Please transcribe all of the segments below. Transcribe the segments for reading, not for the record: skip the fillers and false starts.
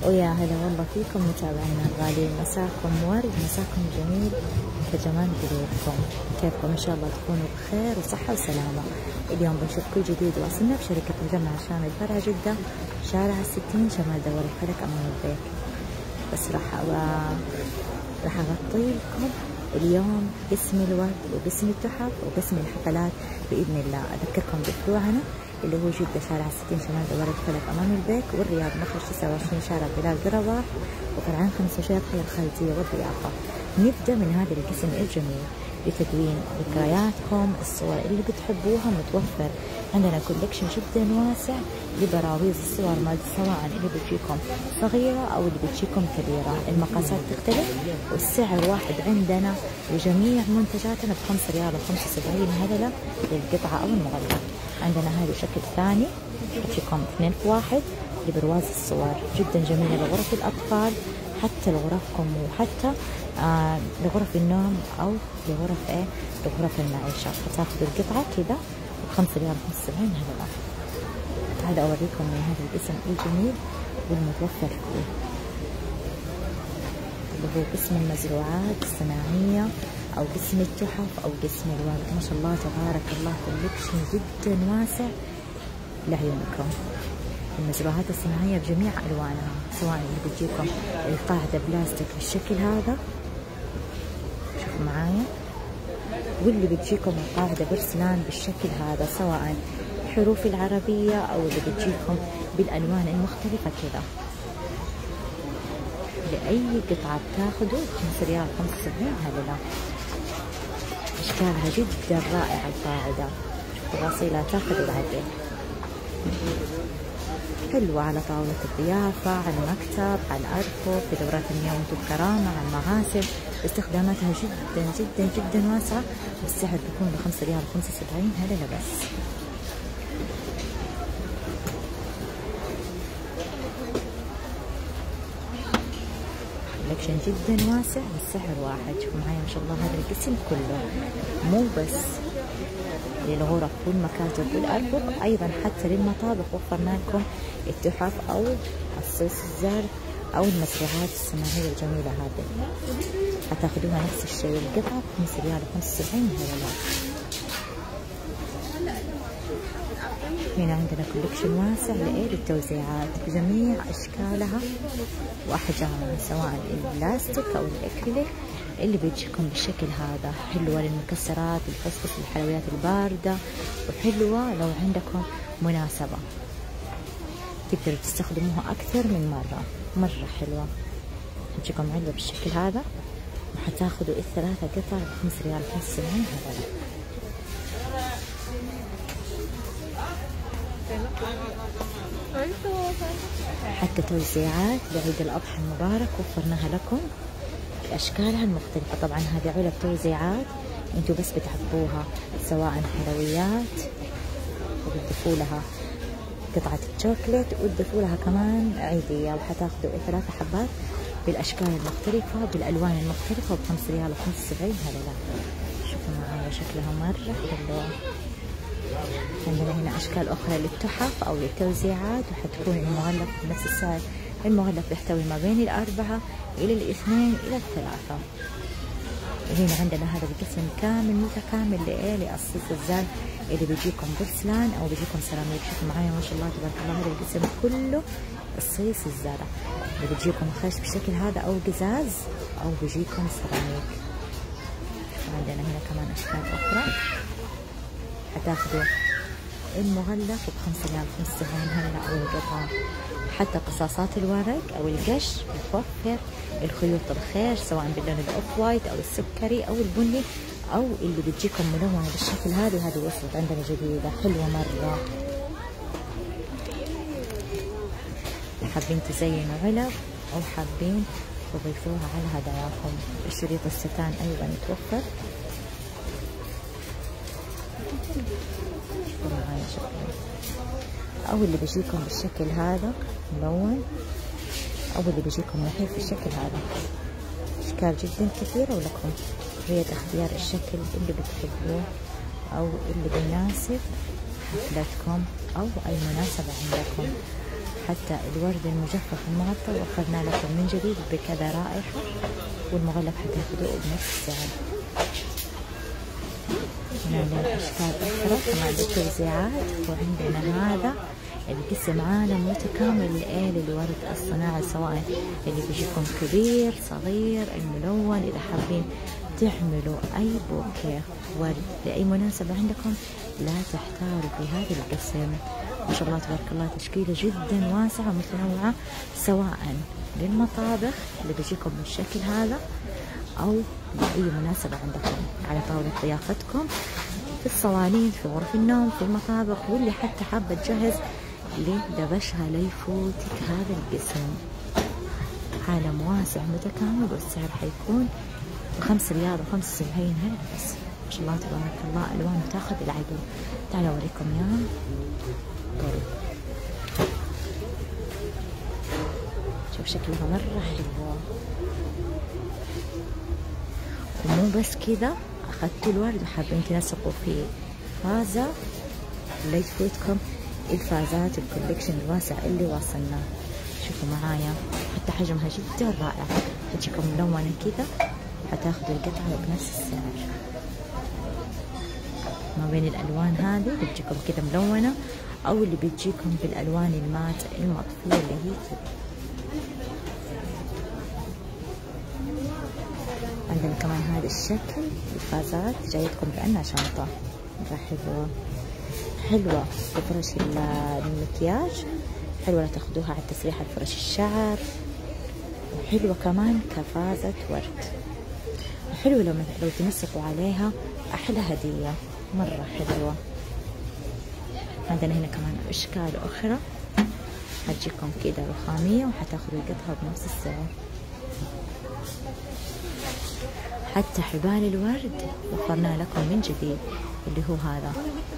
ويا هلا والله فيكم متابعينا الغاليين، مساكم ورد، مساكم جميل كجمال قلوبكم. كيفكم؟ ان شاء الله تكونوا بخير وصحة وسلامة. اليوم بنشوف كل جديد واصلنا بشركة مجمع شامل فرع جدة، شارع 60 شمال دوار الفلك امام البيت. بس راح اغطي لكم اليوم قسم الورد وقسم التحف وقسم الحفلات باذن الله. اذكركم بفروعنا اللي هو جدة شارع 60 شمال دوار الفلك امام البيت، والرياض مخرج 29 شارع بلال قرباح، وفرعان 15 حي الخالدية والضيافة. نبدأ من هذا القسم الجميل لتدوين ذكرياتكم. الصور اللي بتحبوها متوفر عندنا كولكشن جدا واسع لبراويز الصور سواء اللي بتجيكم صغيرة او اللي بتجيكم كبيرة. المقاسات تختلف والسعر واحد عندنا وجميع منتجاتنا ب5 ريال و75 هللة للقطعة او المغلف. عندنا هذا الشكل الثاني بتجيكم 2 في 1 لبرواز الصور جدا جميلة لغرف الاطفال، حتى لغرفكم وحتى لغرف النوم او لغرف المعيشة. فتاخذوا القطعة كذا ب5 ريال 75 هللة. هذا اوريكم من هذا القسم الجميل والمتوفر فيه اللي هو قسم المزروعات الصناعية او قسم التحف او قسم الورد. ما شاء الله تبارك الله كولكشن جدا واسع لعيونكم. المزروعات الصناعية بجميع الوانها، سواء اللي بتجيكم القاعدة بلاستيك بالشكل هذا، شوفوا معايا، واللي بتجيكم القاعدة برسلان بالشكل هذا، سواء حروف العربية او اللي بتجيكم بالالوان المختلفة كذا. لأي قطعة بتاخذوا 5 ريال 75 هللة. اشكالها جدا رائعة القاعدة، تفاصيلها تاخذوا بعدين. حلوة على طاولة الضيافة، على المكتب، على الأرفف، في دورات المياه والكرامة، على المغاسل. استخداماتها جدا جدا جدا واسعة، والسعر بيكون ب5 ريال 75 هللة بس. كولكشن جدا واسع والسعر واحد. شوفوا معايا ما شاء الله هذا القسم كله مو بس للغرف والمكاتب والأرفف، أيضا حتى للمطابخ وفرنا لكم التحف أو الصيص الزار أو المزروعات الصناعية الجميلة هذه. هتاخدوها نفس الشيء القطعة ب5 ريال 75 هللة. هنا عندنا كولكشن واسع للتوزيعات بجميع أشكالها وأحجامها، سواء البلاستيك أو الأكريليك اللي بيجيكم بالشكل هذا. حلوة للمكسرات، الفسفس، الحلويات الباردة، وحلوة لو عندكم مناسبة تقدروا تستخدموها أكثر من مرة حلوة. هتجيكم علبة بالشكل هذا، وحتاخدوا ال3 قطع ب5 ريال 75 هذا. حتى توزيعات لعيد الأضحى المبارك وفرناها لكم بأشكالها المختلفة. طبعا هذه علب توزيعات انتوا بس بتحبوها، سواء حلويات وبتضيفوا لها قطعة الشوكليت وتضيفوا لها كمان عيدية، وحتاخدوا 3 حبات بالأشكال المختلفة بالألوان المختلفة ب5 ريال 75 هللة. شوفوا معايا شكلها مرة حلوة. عندنا هنا أشكال أخرى للتحف أو للتوزيعات، وحتكون المغلف بنفس السعر. المغلف يحتوي ما بين 4 إلى 2 إلى 3. وهنا عندنا هذا القسم كامل متكامل للصيص الزان اللي بيجيكم بورسلان أو بيجيكم سيراميك. شوفوا معايا ما شاء الله تبارك الله هذا القسم كله الصيص الزرع اللي بيجيكم خشب بالشكل هذا أو قزاز أو بيجيكم سيراميك. وعندنا هنا كمان أشكال أخرى. هتاخدوا المغلف ب5 ريال 75 هللة أو القطعة. حتى قصاصات الورق أو القش بتوفر الخيوط الخير، سواء باللون الأوف وايت أو السكري أو البني أو اللي بتجيكم ملونة بالشكل هذا. وهذه وصلت عندنا جديدة حلوة مرة. حابين تزينوا علب أو حابين تضيفوها على هداياكم. الشريط الستان أيضا يتوفر. أو اللي بيجيكم بالشكل هذا ملون، أو اللي بيجيكم نحيف بالشكل هذا. أشكال جدا كثيرة، ولكم حرية اختيار الشكل اللي بتحبوه أو اللي بيناسب حفلتكم أو أي مناسبة عندكم. حتى الورد المجفف المغطى وفرنا لكم من جديد بكذا رائحة، والمغلف حتاخذوه بنفس السعر. هنا عندنا أشكال أخرى كمان للتوزيعات، وعندنا هذا القسم عالم متكامل للورد الصناعي، سواء اللي بيجيكم كبير صغير الملون. إذا حابين تعملوا أي بوكيه ورد لأي مناسبة عندكم لا تحتاروا في هذا القسم. ما شاء الله تبارك الله، تشكيلة جدا واسعة ومتنوعة، سواء للمطابخ اللي بيجيكم بالشكل هذا أو لأي مناسبة عندكم على طاولة ضيافتكم، في الصوانين، في غرف النوم، في المطابخ، واللي حتى حابة تجهز لدبشها ليفوتك هذا القسم. عالم واسع متكامل، والسعر حيكون ب5 ريال و75 هنا بس. ما شاء الله تبارك الله، ألوان تاخذ العقل. تعالوا أوريكم إياها. شوف شكلها مرة حلوة. ومو بس كذا، أخذتوا الورد وحابين تنسقوا فيه فازة، لا يفوتكم الفازات الكوليكشن الواسع اللي واصلناه. شوفوا معايا حتى حجمها جدا رائع، حتجيكم ملونة كذا، حتاخذوا القطعة بنفس السعر. ما بين الألوان هذه اللي بتجيكم كذا ملونة، أو اللي بتجيكم بالألوان المات المطفية اللي هي كذا. عندنا كمان هذا الشكل الفازات جايتكم كأنها شنطة، مرة حلوة حلوة لفرش المكياج، حلوة تاخدوها على تسريحة فرش الشعر، وحلوة كمان كفازة ورد، وحلوة لو تنسقوا عليها أحلى هدية، مرة حلوة. عندنا هنا كمان أشكال أخرى هتجيكم كده رخامية، وحتاخدوا قطعة بنفس السعر. حتى حبال الورد وفرنا لكم من جديد اللي هو هذا.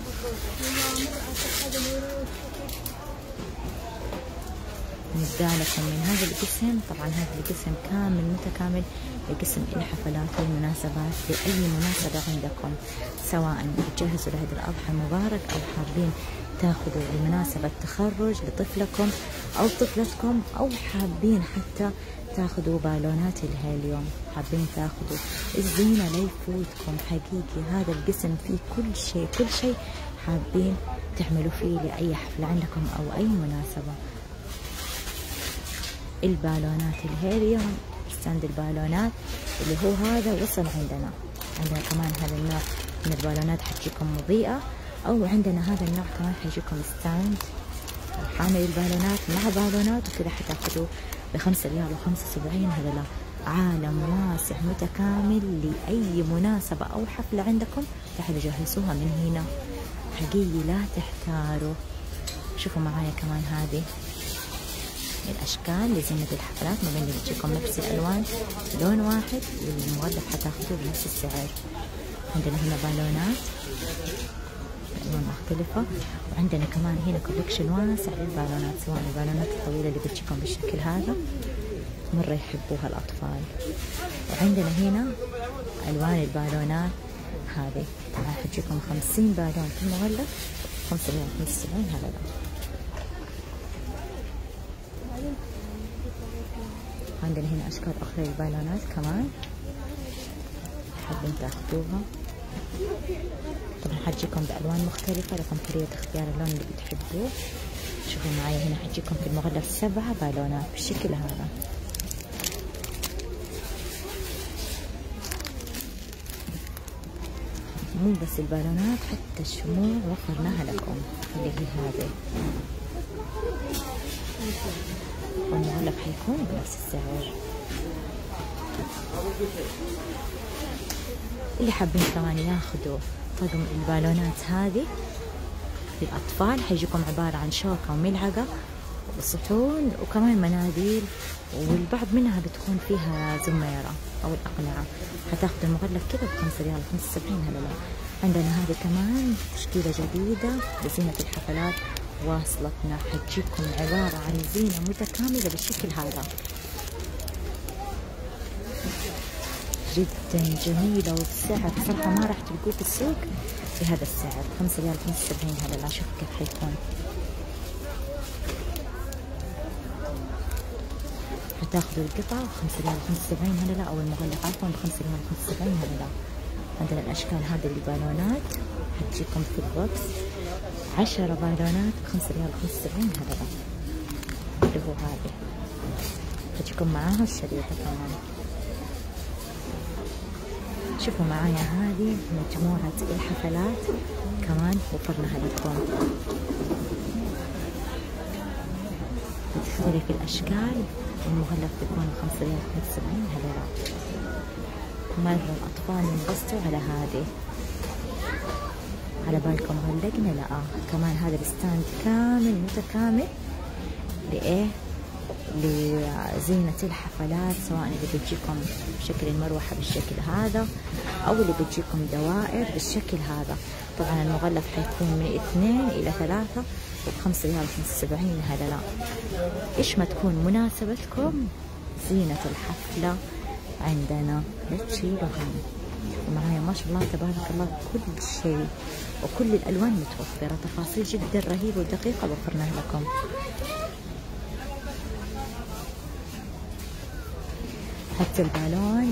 نبدأ لكم من هذا القسم. طبعا هذا القسم كامل متكامل لقسم الحفلات والمناسبات، لأي مناسبة عندكم، سواء بتجهزوا لعيد الأضحى المبارك، أو حابين تاخذوا لمناسبة تخرج لطفلكم أو طفلتكم، أو حابين حتى تاخذوا بالونات الهيليوم، حابين تاخذوا الزينة لا يفوتكم. حقيقي هذا القسم فيه كل شيء حابين تعملوا فيه لأي حفلة عندكم أو أي مناسبة. البالونات الهيليوم، ستاند البالونات اللي هو هذا وصل عندنا. عندنا كمان هذا النوع من البالونات حتجيكم مضيئة، أو عندنا هذا النوع كمان حيجيكم ستاند حامل البالونات مع بالونات، وكذا حتاخذوه ب5 ريال و75. هذا لا، عالم واسع متكامل لأي مناسبة أو حفلة عندكم، تعالوا جهزوها من هنا. حقيقي لا تحتاروا. شوفوا معايا كمان هذه الأشكال لزينة الحفلات، ما بين اللي بتجيكم نفس الألوان لون واحد، والمغلف حتاخذوه بنفس السعر. عندنا هنا بالونات ألوان مختلفة، وعندنا كمان هنا كولكشن واسع للبالونات، سواء البالونات الطويلة اللي بتجيكم بالشكل هذا مرة يحبوها الأطفال. وعندنا هنا ألوان البالونات هذه، طبعا حتجيكم 50 بالون في المغلف 575. هذا لا. عندنا هنا أشكال أخرى للبالونات كمان حابين تاخذوها، طبعا حتجيكم بألوان مختلفة، لكم حرية اختيار اللون اللي بتحبوه. شوفوا معي هنا حتجيكم في المغلف 7 بالونات بالشكل هذا. مو بس البالونات، حتى الشموع وفرناها لكم اللي هي هذه، والمغلف حيكون بنفس السعر. اللي حابين كمان ياخذوا طقم البالونات هذه للأطفال، حيجيكم عبارة عن شوكة وملعقة وصحون وكمان مناديل، والبعض منها بتكون فيها زميرة أو الأقنعة. حتاخذوا المغلف كذا ب5 ريال 75. هلا لا. عندنا هذه كمان تشكيلة جديدة لزينة الحفلات واصلتنا، حتجيكم عبارة عن زينة متكاملة بالشكل هذا، جدا جميلة وبسعر بصراحة ما راح تلقوه في السوق بهذا السعر، 5 ريال 75. هذا لا، شوف كيف حيكون. تاخذوا القطعة ب5 ريال و75 هللة، أو المغلف عفوا ب5 ريال و75 هللة. عندنا الأشكال هذه البالونات حتجيكم في البوكس 10 بالونات ب5 ريال و75 هللة، اللي هو هذه حتجيكم معاها الشريطة كمان. شوفوا معايا هذه مجموعة الحفلات كمان وفرناها لكم بتختلف الأشكال، المغلف بيكون 5 ريال و75 هللة. مرة الأطفال ينبسطوا على هذه. على بالكم غلقنا؟ لا كمان هذا الستاند كامل متكامل لإيه؟ لزينة الحفلات، سواء اللي بتجيكم بشكل المروحة بالشكل هذا أو اللي بتجيكم دوائر بالشكل هذا. طبعا المغلف حيكون من 2 إلى 3 ب5 ريال و75 هللة. إيش ما تكون مناسبتكم زينة الحفلة عندنا لا تشيلوا هم. ومعايا ما شاء الله تبارك الله كل شيء وكل الألوان متوفرة، تفاصيل جدا رهيبة ودقيقة وفرناها لكم. حتى البالون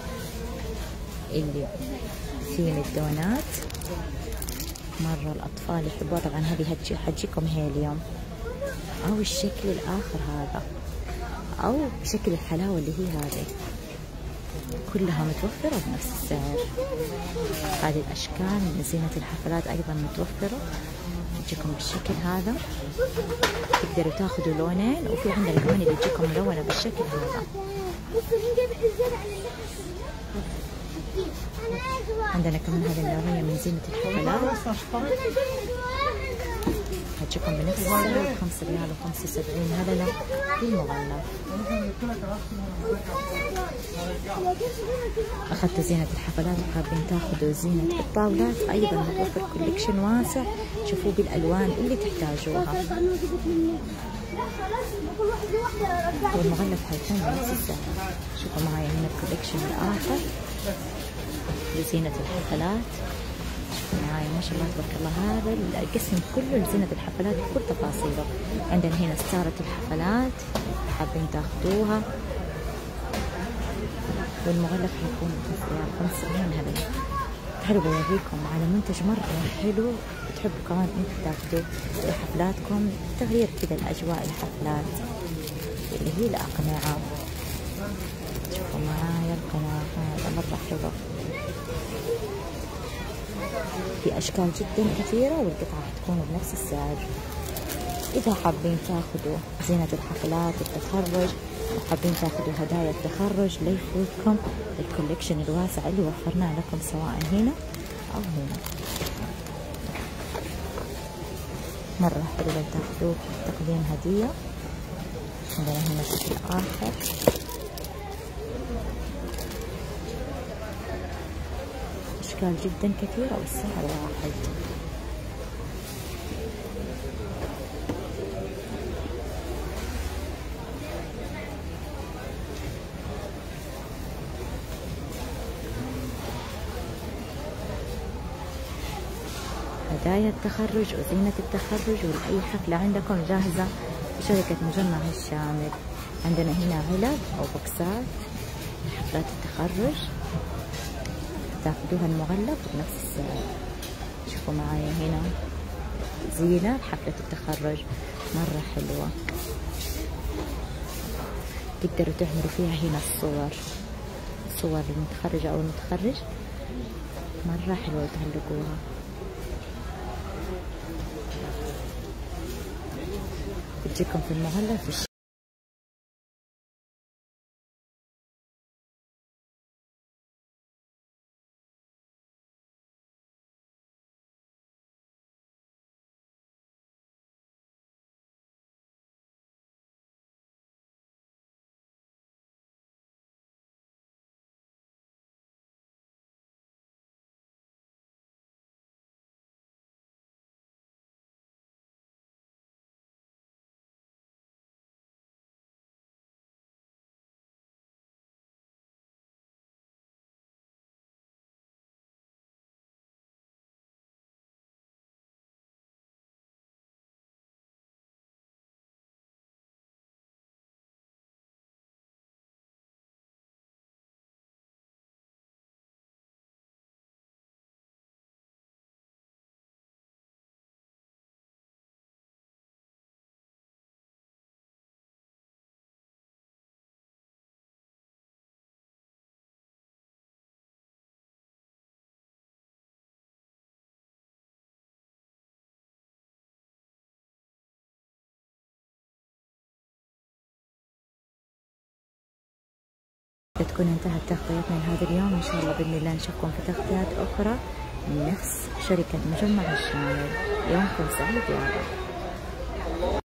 اللي فيه الدونات مرة الأطفال يحبوها. طبعا هذه حتجيكم هيليوم أو الشكل الآخر هذا أو بشكل الحلاوة اللي هي هذه، كلها متوفرة بنفس السعر. هذه الأشكال من زينة الحفلات أيضا متوفرة، تجيكم بالشكل هذا، تقدروا تاخذوا لونين، وفي عندنا كمان اللي تجيكم ملونة بالشكل هذا. عندنا كمان هذه النوعية من زينة الحفلات هتجيكم بنفس السعر 5 ريال و75 هللة في المغلف. أخذتوا زينة الحفلات وحابين تاخذوا زينة الطاولات، أيضا متوفر كوليكشن واسع، شوفوا بالألوان اللي تحتاجوها. والمغلف حيكون بنفس السعر. شوفوا معي هنا الكوليكشن الآخر لزينة الحفلات. معايا ما شاء الله تبارك الله، هذا القسم كله لزينة الحفلات بكل تفاصيله. عندنا هنا ستارة الحفلات حابين تاخذوها، والمغلف حيكون ب 75 هللة. تعالوا بوريكم على منتج مرة حلو بتحبوا كمان انتم تاخذوه لحفلاتكم، تغيير كذا الأجواء الحفلات، اللي هي الأقنعة. شوفوا معايا القناع هذا مرة حلو، في أشكال جدا كثيرة والقطعة حتكون بنفس السعر. إذا حابين تاخذوا زينة الحفلات التخرج وحابين تاخذوا هدايا التخرج، لا يفوتكم الكوليكشن الواسع اللي وفرناه لكم سواء هنا أو هنا. مرة حلو لو تاخذوه تقديم هدية. عندنا هنا شكل آخر، أشكال جدا كثيرة والسعر واحد. هدايا التخرج وزينة التخرج ولأي حفلة عندكم جاهزة بشركة مجمع الشامل. عندنا هنا علب أو بوكسات لحفلات التخرج، تاخذوها المغلف بنفس السعر. شوفوا معايا هنا زينة لحفلة التخرج مرة حلوة، تقدروا تعملوا فيها هنا صور المتخرجة أو المتخرج، مرة حلوة وتعلقوها. بتجيكم في المغلف تكون انتهت تغطيتنا لهذا اليوم. إن شاء الله بإذن الله نشوفكم في تغطيات أخرى من نفس شركة مجمع الشامل. يومكم سعيد يا رب.